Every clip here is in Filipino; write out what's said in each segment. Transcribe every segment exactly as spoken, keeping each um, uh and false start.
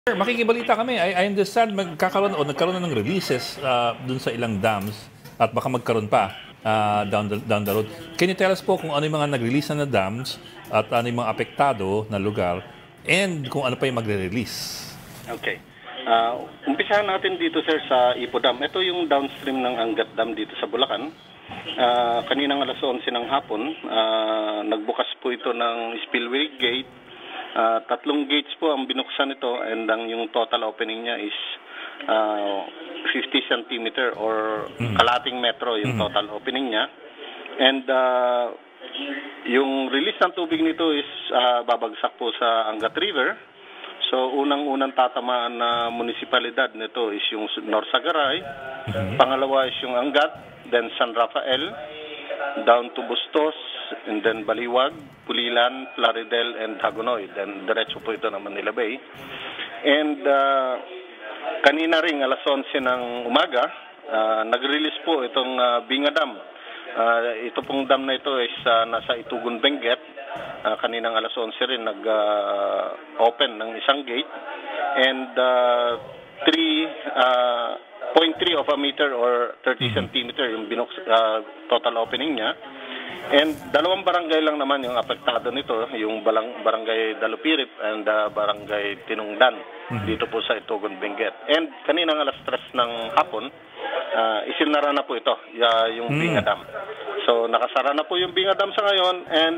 Sir, makikibalita kami. I, I understand magkakaroon o nagkaroon na ng releases uh, dun sa ilang dams at baka magkaroon pa uh, down, the, down the road. Can you tell us po kung ano yung mga nag-release na, na dams at ano yung mga apektado na lugar and kung ano pa yung magre-release? Okay. Uh, umpisahan natin dito, sir, sa Ipo Dam. Ito yung downstream ng Angat Dam dito sa Bulacan. Uh, kaninang alas onse ng hapon, uh, nagbukas po ito ng spillway gate. Uh, tatlong gates po ang binuksan nito and ang yung total opening niya is uh, fifty centimeter or mm. kalating metro yung mm. total opening niya. And uh, yung release ng tubig nito is uh, babagsak po sa Angat River. So unang-unang tatamaan na munisipalidad nito is yung Norsagaray, mm-hmm. pangalawa is yung Angat, then San Rafael, down to Bustos, and then Baliwag, Pulilan, Plaridel, and Hagonoy. Then diretso po ito ng Manila Bay. And uh, kanina ring alas onse ng umaga, uh, nag-release po itong uh, Binga Dam. Uh, ito pong dam na ito is uh, nasa Itugon, Benguet. Uh, kaninang alas onse rin nag-open uh, ng isang gate. And uh, three point three of a meter or thirty centimeter yung binok, uh, total opening niya. And dalawang barangay lang naman yung apektado nito, yung balang, barangay Dalupirip and uh, barangay Tinungdan, mm-hmm. dito po sa Itugon, Benguet. And kaninang alas tres ng hapon, uh, isinara na po ito, uh, yung mm-hmm. Binga Dam. So nakasara na po yung Binga Dam sa ngayon and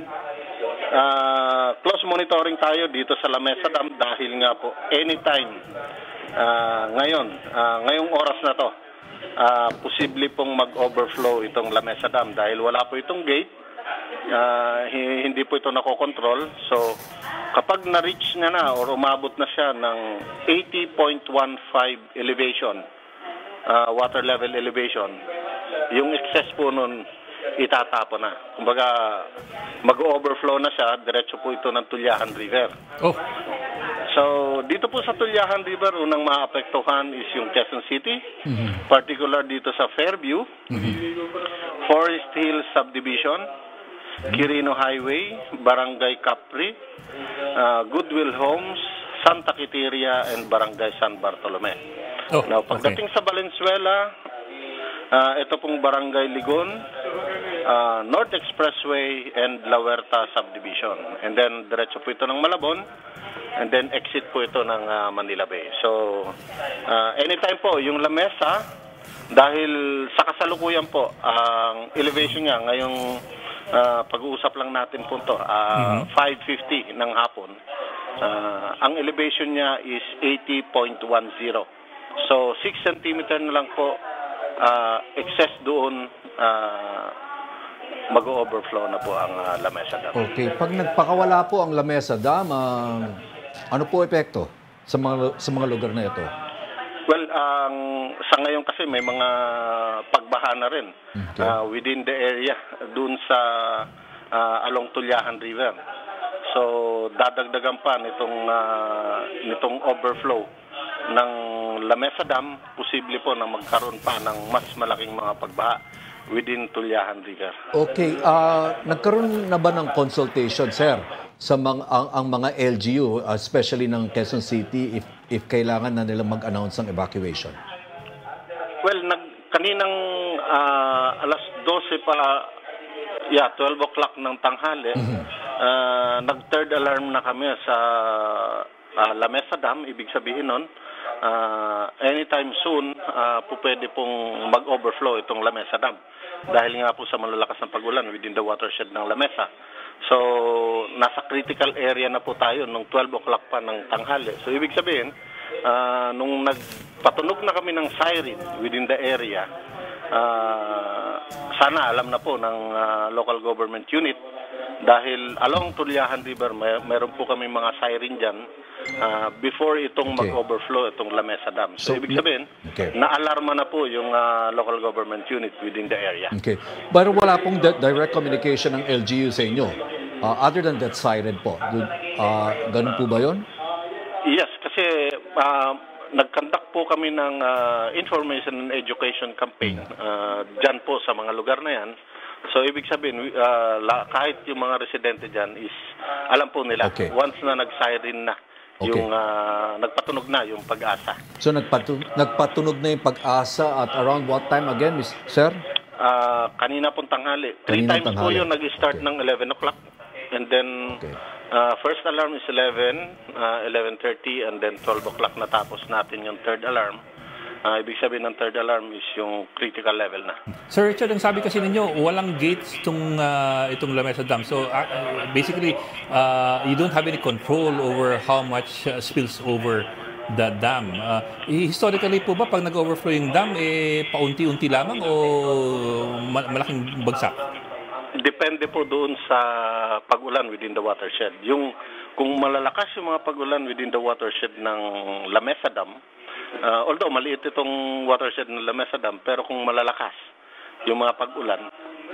uh, close monitoring tayo dito sa Lamesa Dam dahil nga po anytime uh, ngayon, uh, ngayong oras na to, uh, posible pong mag-overflow itong Lamesa Dam dahil wala po itong gate. Uh, hindi po ito nakokontrol. So, kapag na-reach na na or umabot na siya ng eighty point one five elevation, uh, water level elevation, yung excess po nun itatapo na. Kumbaga, mag-overflow na siya, diretso po ito ng Tulyahan River. Oh. So, dito po sa Tulyahan River, unang maapektuhan is yung Quezon City, mm-hmm. particular dito sa Fairview, mm-hmm. Forest Hill Subdivision, Quirino Highway, Barangay Capri, uh, Goodwill Homes, Santa Quiteria, and Barangay San Bartolome. Oh, Now, pagdating okay. sa Valenzuela, uh, ito pong Barangay Ligon, uh, North Expressway, and La Huerta Subdivision. And then, diretso po ito ng Malabon, and then exit po ito ng uh, Manila Bay. So, uh, anytime po, yung Lamesa, dahil sa kasalukuyan po, ang uh, elevation niya ngayong Uh, pag-uusap lang natin po ito, uh, mm-hmm. five fifty ng hapon. Uh, ang elevation niya is eighty point one zero. So, six centimeter na lang po uh, excess doon, uh, mag-overflow na po ang uh, Lamesa Dam. Okay. Pag nagpakawala po ang Lamesa Dam, uh, ano po epekto sa mga, sa mga lugar na ito? Well, ang um, sa ngayon kasi may mga pagbaha na rin okay. uh, within the area dun sa uh, along Tulyahan River. So dadagdagan pa nitong uh, nitong overflow ng Lamesa Dam, posible po na magkaroon pa ng mas malaking mga pagbaha within Tulyahan River. Okay, uh, nagkaroon na ba ng consultation, sir, sa mga ang, ang mga L G U, especially ng Quezon City, if if kailangan na nilang mag-announce ng evacuation? Well, nag, kaninang uh, alas dose pa, yeah, twelve o'clock ng tanghali, mm-hmm. uh, nag-third alarm na kami sa uh, Lamesa Dam. Ibig sabihin nun, uh, anytime soon, uh, po pwede pong mag-overflow itong Lamesa Dam. Dahil nga po sa malalakas ng pag-ulan within the watershed ng Lamesa. So, nasa critical area na po tayo nung twelve o'clock pa ng tanghali. So, ibig sabihin, uh, nung nagpatunog na kami ng siren within the area, uh, sana alam na po ng uh, local government unit dahil along Tulyahan River, may, meron po kami mga siren dyan uh, before itong okay. mag-overflow itong Lamesa Dam. So, so ibig sabihin, okay. na-alarma na po yung uh, local government unit within the area. Okay. Pero wala pong direct communication ng L G U sa inyo? Uh, other than that siren po, uh, ganun po ba yun? Yes, kasi uh, nag-conduct po kami ng uh, information and education campaign uh, dyan po sa mga lugar na yan. So, ibig sabihin, uh, kahit yung mga residente dyan is, alam po nila, okay. once na nag-siren na Okay. Yung ah, nagpatunog na yung Pag-asa. So nagpatu- nagpatunog na yung Pag-asa at around what time again, Miss Sir? Ah, kanina pong tanghali. Three Kaninang times po tanghali. yun nag-start Okay. ng eleven o'clock. And then, Okay. ah, first alarm is eleven, uh, eleven thirty, and then twelve o'clock natapos natin yung third alarm. Ah, ibig sabihin ng third alarm is yung critical level na. Sir Richard, ang sabi kasi ninyo, walang gates itong, uh, itong Lamesa Dam. So, uh, uh, basically, uh, you don't have any control over how much uh, spills over the dam. Uh, historically po ba, pag nag-overflow yung dam, eh, paunti-unti lamang o ma- malaking bagsak? Depende po doon sa pag-ulan within the watershed. Yung, kung malalakas yung mga pag-ulan within the watershed ng Lamesa Dam, Uh, although maliit itong watershed ng Lamesa Dam, pero kung malalakas yung mga pag-ulan,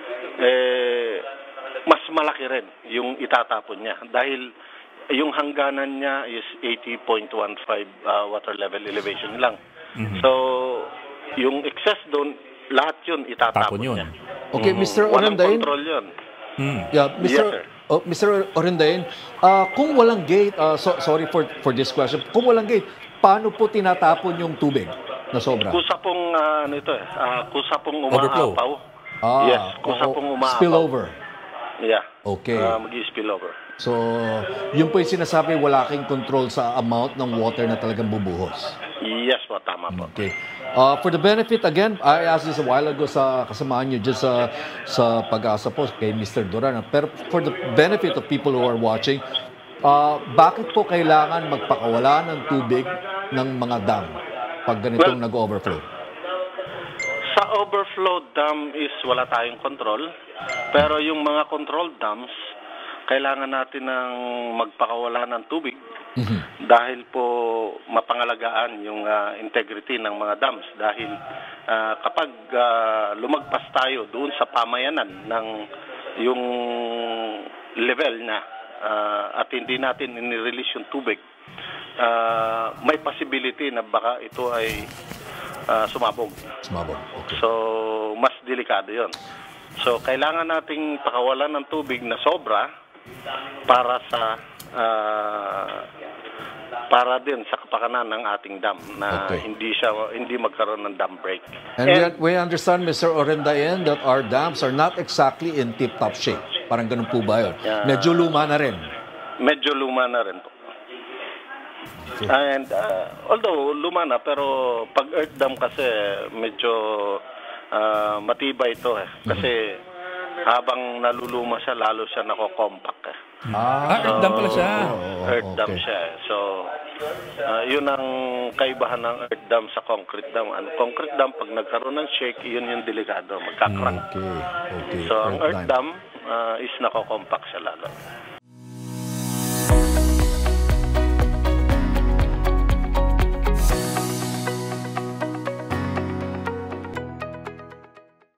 eh, mas malaki rin yung itatapon niya. Dahil yung hangganan niya is eighty point one five uh, water level elevation lang. Mm-hmm. So, yung excess doon, lahat yun itatapon Tapon yun. niya. Okay, Mm, Mister walang Orendain. control yun. Hmm. Yeah, Mister Yes, sir. Oh, Mister Orendain, ah, kung walang gate, ah, so- sorry for for this question. Kung walang gate, paano po tinatapon yung tubig na sobra? Kusa pong, uh, ano ito eh, uh, kusa pong Overflow. umaapaw. Ah, Yes, kusa oo, pong umaapaw. spillover. Yeah. Okay. Uh, mag-i-spillover. So, yun po yung sinasabi, wala kang control sa amount ng water na talagang bubuhos. Yes po, tama po. Okay. Uh, for the benefit, again, I asked this a while ago sa kasamaan nyo dyan sa, sa Pag-asa po kay Mister Duran. Pero for the benefit of people who are watching, uh, bakit po kailangan magpakawala ng tubig ng mga dam pag ganitong Well, nag-overflow? Sa overflow dam is wala tayong control. Pero yung mga control dams, kailangan natin ng magpakawala ng tubig Mhm. dahil po mapangalagaan yung ah, integrity ng mga dams. Dahil ah, kapag ah, lumagpas tayo doon sa pamayanan ng yung level na ah, at hindi natin inirelease yung tubig, ah, may possibility na baka ito ay ah, sumabog. Sumabog. Okay. So, mas delikado yon. So, kailangan nating pakawalan ng tubig na sobra para sa ah, para din sa kapakanan ng ating dam na Okay. hindi siya hindi magkaroon ng dam break. And we, we understand, Mister Orendain, that our dams are not exactly in tip-top shape. Parang ganun po ba yun? Yeah. Medyo luma na rin. Medyo luma na rin po. And uh, although luma na, pero pag earth dam kasi medyo uh, matibay ito eh. Kasi habang naluluma siya, lalo siya nako-compact eh. Ah, earth dam pala siya. Oo, Earth dam okay. siya eh. So, uh, yun ang kaibahan ng earth dam sa concrete dam. Ano, concrete dam, pag nagkaroon ng shake, yun yung delikado, magka-crack. Okay, okay. So, ang earth dam uh, is nako-compact siya lalo.